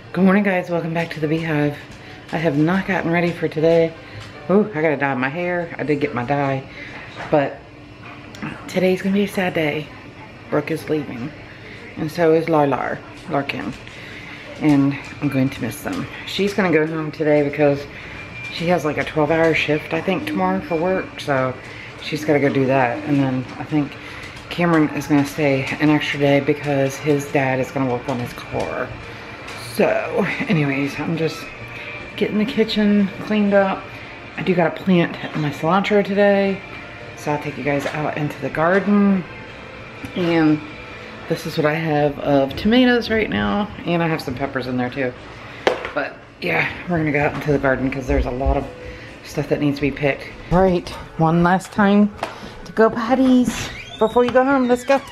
Good morning, guys. Welcome back to the Beehive. I have not gotten ready for today. Oh, I gotta dye my hair. I did get my dye, but today's gonna be a sad day. Brooke is leaving, and so is Larkin, and I'm going to miss them. She's gonna go home today because she has like a 12-hour shift, I think, tomorrow for work, so she's gotta go do that. And then I think Cameron is gonna stay an extra day because his dad is gonna work on his car. So, anyways, I'm just getting the kitchen cleaned up. I do gotta plant my cilantro today, so I'll take you guys out into the garden. And this is what I have of tomatoes right now, and I have some peppers in there too. But yeah, we're gonna go out into the garden because there's a lot of stuff that needs to be picked. All right, one last time to go potties before you go home. Let's go.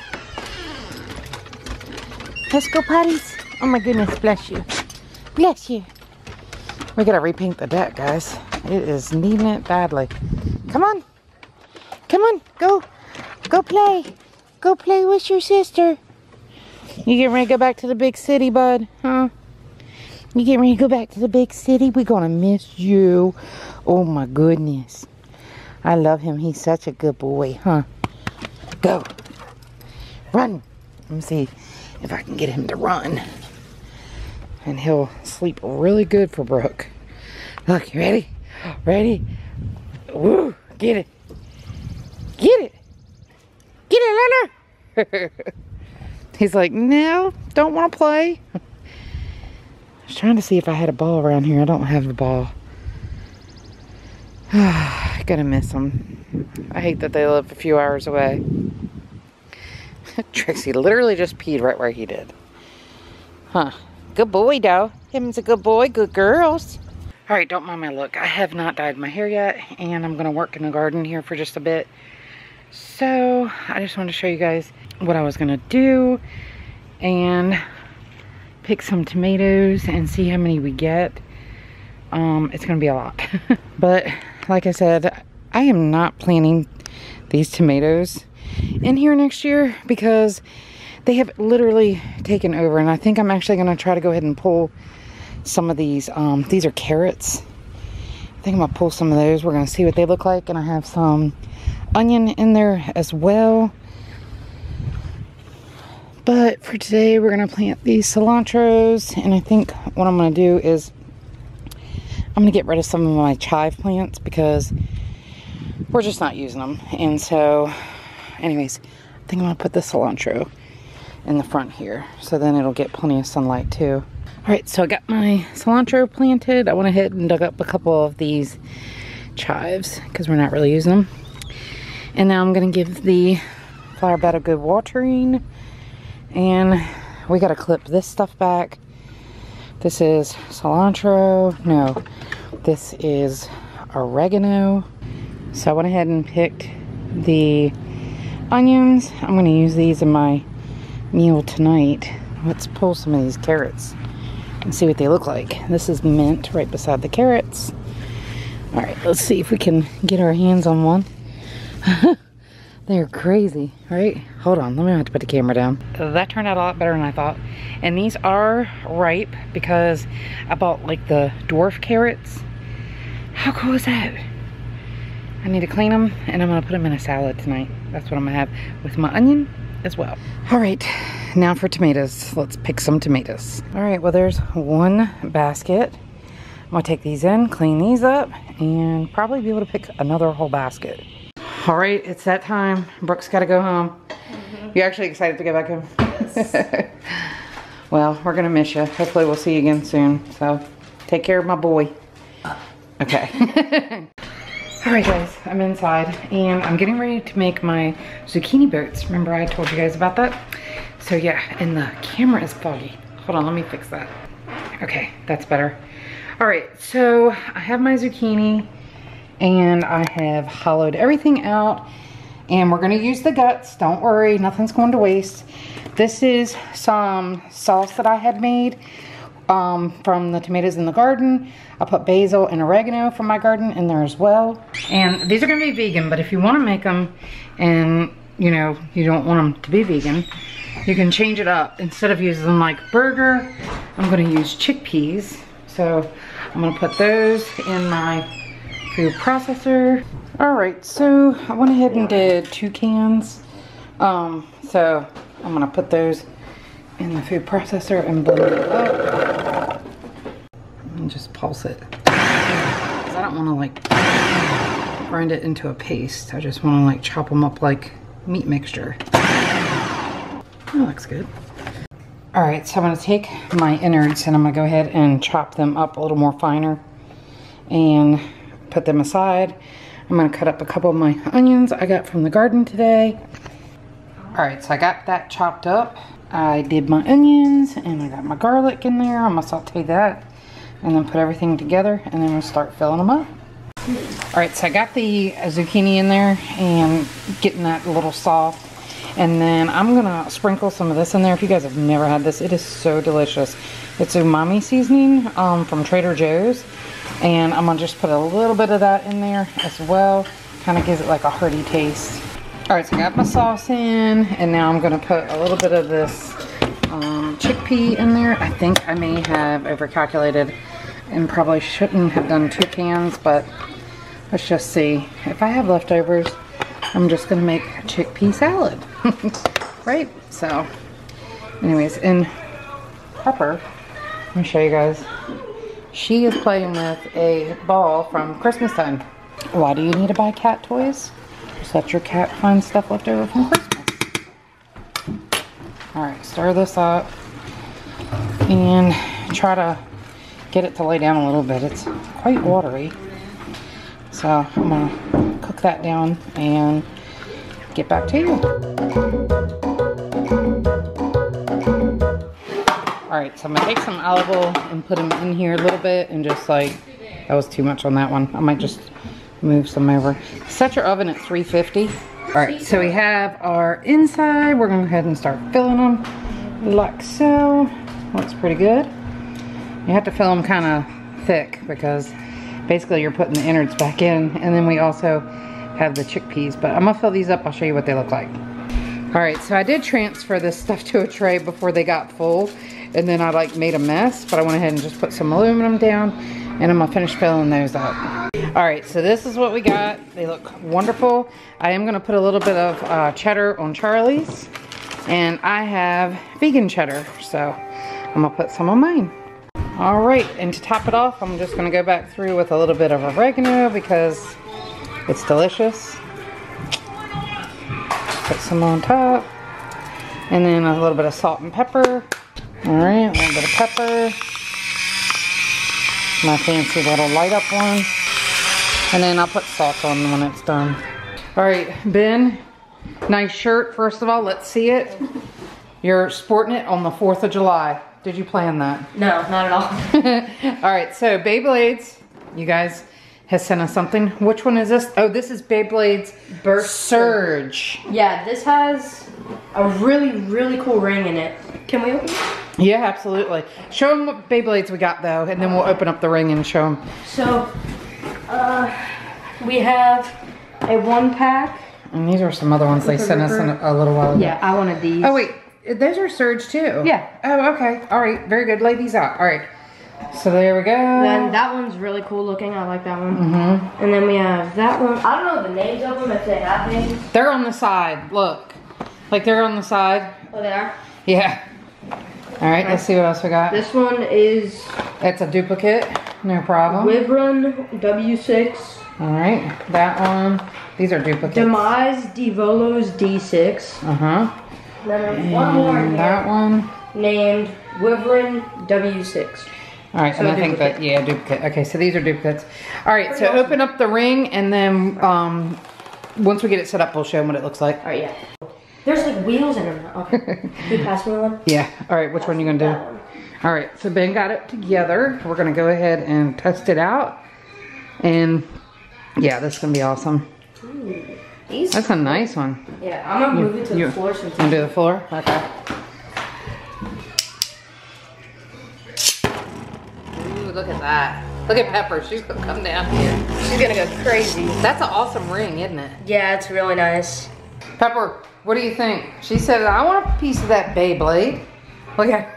Let's go potties. Oh my goodness, bless you. Bless you. We gotta repaint the deck, guys. It is needing it badly. Come on. Come on, go. Go play. Go play with your sister. You getting ready to go back to the big city, bud? Huh? You getting ready to go back to the big city? We're gonna miss you. Oh my goodness. I love him. He's such a good boy, huh? Go. Run. Let me see if I can get him to run. And he'll sleep really good for Brooke. Look, you ready? Ready? Woo! Get it. Get it. Get it, Luna. He's like, no, don't want to play. I was trying to see if I had a ball around here. I don't have a ball. Gonna miss them. I hate that they live a few hours away. Trixie literally just peed right where he did. Huh. Good boy, though. Him's a good boy. Good girls. All right, don't mind my look. I have not dyed my hair yet, and I'm going to work in the garden here for just a bit. So, I just wanted to show you guys what I was going to do and pick some tomatoes and see how many we get. It's going to be a lot. But, like I said, I am not planting these tomatoes in here next year because they have literally taken over, and I think I'm actually going to try to go ahead and pull some of these. These are carrots. I think I'm going to pull some of those. We're going to see what they look like, and I have some onion in there as well. But for today, we're going to plant these cilantros, and I think what I'm going to do is I'm going to get rid of some of my chive plants because we're just not using them. And so, anyways, I think I'm going to put the cilantro in the front here, so then it'll get plenty of sunlight too. All right, so I got my cilantro planted. I went ahead and dug up a couple of these chives because we're not really using them. And now I'm gonna give the flower bed a good watering, and we gotta clip this stuff back. This is cilantro. No, this is oregano. So I went ahead and picked the onions. I'm gonna use these in my meal tonight. Let's pull some of these carrots and see what they look like. This is mint right beside the carrots. All right, let's see if we can get our hands on one. They're crazy, right? Hold on, let me have to put the camera down. That turned out a lot better than I thought. And these are ripe because I bought like the dwarf carrots. How cool is that? I need to clean them, and I'm gonna put them in a salad tonight. That's what I'm gonna have with my onion as well. All right, now for tomatoes. Let's pick some tomatoes. All right, well, there's one basket. I'm gonna take these in, clean these up, and probably be able to pick another whole basket. All right, it's that time. Brooke's gotta go home. You actually excited to go back home? Yes. Well, we're gonna miss you. Hopefully we'll see you again soon. So take care of my boy. Okay. All right, guys, I'm inside and I'm getting ready to make my zucchini boats. Remember I told you guys about that? So yeah, and the camera is foggy. Hold on, let me fix that. Okay, that's better. All right, so I have my zucchini and I have hollowed everything out, and we're gonna use the guts. Don't worry, nothing's going to waste. This is some sauce that I had made from the tomatoes in the garden. I put basil and oregano from my garden in there as well. And these are gonna be vegan, but if you wanna make them and you know, you don't want them to be vegan, you can change it up. Instead of using like burger, I'm gonna use chickpeas. So I'm gonna put those in my food processor. All right, so I went ahead and did 2 cans. So I'm gonna put those in the food processor and blend it up. And just pulse it. 'Cause I don't wanna like grind it into a paste. I just wanna like chop them up like meat mixture. That looks good. All right, so I'm gonna take my innards and I'm gonna go ahead and chop them up a little more finer and put them aside. I'm gonna cut up a couple of my onions I got from the garden today. All right, so I got that chopped up. I did my onions and I got my garlic in there. I'm gonna saute that and then put everything together and then we'll start filling them up. All right, so I got the zucchini in there and getting that a little soft. And then I'm gonna sprinkle some of this in there. If you guys have never had this, it is so delicious. It's umami seasoning from Trader Joe's. And I'm gonna just put a little bit of that in there as well. Kind of gives it like a hearty taste. All right, so I got my sauce in, and now I'm gonna put a little bit of this chickpea in there. I think I may have overcalculated and probably shouldn't have done 2 cans, but let's just see. If I have leftovers, I'm just gonna make chickpea salad, right? So, anyways, and Pepper, let me show you guys. She is playing with a ball from Christmas time. Why do you need to buy cat toys? Just let your cat find stuff left over from Christmas. All right, stir this up and try to get it to lay down a little bit. It's quite watery. So I'm gonna cook that down and get back to you. All right, so I'm gonna take some olive oil and put them in here a little bit and just like, that was too much on that one. I might just move some over. Set your oven at 350. All right, so we have our inside. We're gonna go ahead and start filling them like so. Looks pretty good. You have to fill them kind of thick because basically you're putting the innards back in, and then we also have the chickpeas, but I'm gonna fill these up. I'll show you what they look like. All right, so I did transfer this stuff to a tray before they got full, and then I like made a mess, but I went ahead and just put some aluminum down, and I'm gonna finish filling those up. All right, so this is what we got. They look wonderful. I am gonna put a little bit of cheddar on Charlie's, and I have vegan cheddar, so I'm gonna put some on mine. All right, and to top it off, I'm just gonna go back through with a little bit of oregano because it's delicious. Put some on top, and then a little bit of salt and pepper. All right, a little bit of pepper. My fancy little light up one. And then I'll put salt on when it's done. All right, Ben, nice shirt. First of all, let's see it. You're sporting it on the 4th of July. Did you plan that? No, not at all. All right, so Beyblades, you guys has sent us something. Which one is this? Oh, this is Beyblade's Burst Surge. Yeah, this has a really, really cool ring in it. Can we open it? Yeah, absolutely. Show them what Beyblades we got though, and then we'll open up the ring and show them. So, we have a 1-pack. And these are some other ones they sent us in a little while ago. Yeah, I wanted these. Oh wait, those are Surge too. Yeah. Oh, okay. All right, very good. Lay these out. All right. So there we go. Then that one's really cool looking. I like that one. Mm-hmm. And then we have that one. I don't know the names of them, if they have names. They're on the side. Look. Like they're on the side. Oh, they are? Yeah. All right, let's see what else we got. This one is... It's a duplicate. No problem. Wyvern W6. All right, that one. These are duplicates. Demise Devolos D6. Uh-huh. Then there's one more in here. That one. Named Wyvern W6. All right, so and I think that, yeah, duplicate. Okay, so these are duplicates. All right, so open up the ring, and then once we get it set up, we'll show them what it looks like. All right, yeah. There's like wheels in them. Okay. Can you pass me one? Yeah. All right, which one are you going to do? All right, so Ben got it together. We're going to go ahead and test it out. And yeah, this is going to be awesome. Ooh, that's a nice one. Yeah, I'm going to move it to the floor. You want to do the floor? Okay. Look at that. Look at Pepper. She's gonna come down here. She's gonna go crazy. That's an awesome ring, isn't it? Yeah, it's really nice. Pepper, what do you think? She said, I want a piece of that Beyblade. Look at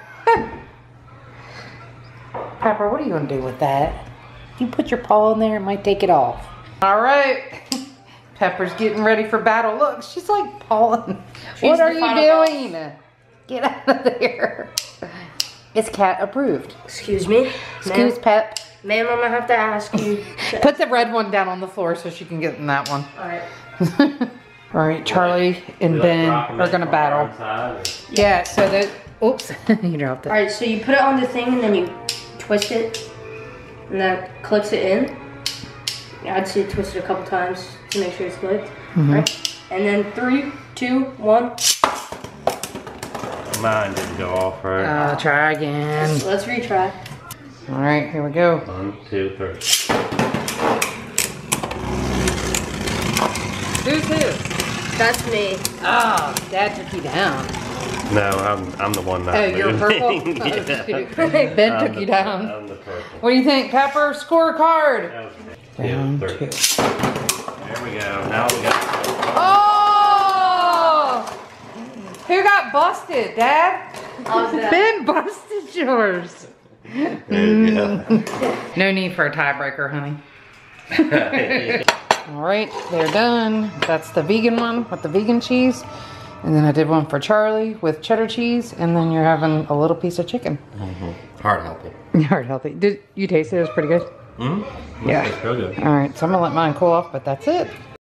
Pepper, what are you going to do with that? If you put your paw in there, it might take it off. All right. Pepper's getting ready for battle. Look, she's like pawing. What are you doing? Get out of there. It's cat approved. Excuse me. Excuse Pep. Ma'am, I'm gonna have to ask you. Put the red one down on the floor so she can get in that one. Alright. Alright, Charlie and Ben are gonna battle. Yeah, so that, oops, you dropped it. Alright, so you put it on the thing and then you twist it. And that clicks it in. I'd say twist it a couple times to make sure it's clicked. Right? And then 3, 2, 1. Mine didn't go off right. Try again. Let's retry. Alright, here we go. 1, 2, 3. Who's who? That's me. Oh, Dad took you down. No, I'm the one not Oh, you're purple? Yeah. Ben took you down. I'm the purple. What do you think, Pepper? Score a card. Okay. Round 2, 2. 3. There we go. Now we got. Oh! Who got busted, Dad? That? Ben busted yours. No need for a tiebreaker, honey. All right, they're done. That's the vegan one with the vegan cheese. And then I did one for Charlie with cheddar cheese. And then you're having a little piece of chicken. Heart healthy. Heart healthy. Did you taste it? It was pretty good? Mm-hmm. Yeah. It's real good. All right, so I'm gonna let mine cool off, but that's it.